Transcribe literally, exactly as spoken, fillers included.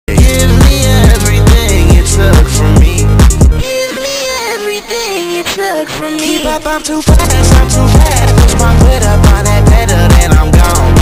Give me everything you took from me. Give me everything you took from me. Keep up, I'm too fast, I'm too fast. Push my foot up on that pedal, then I'm gone.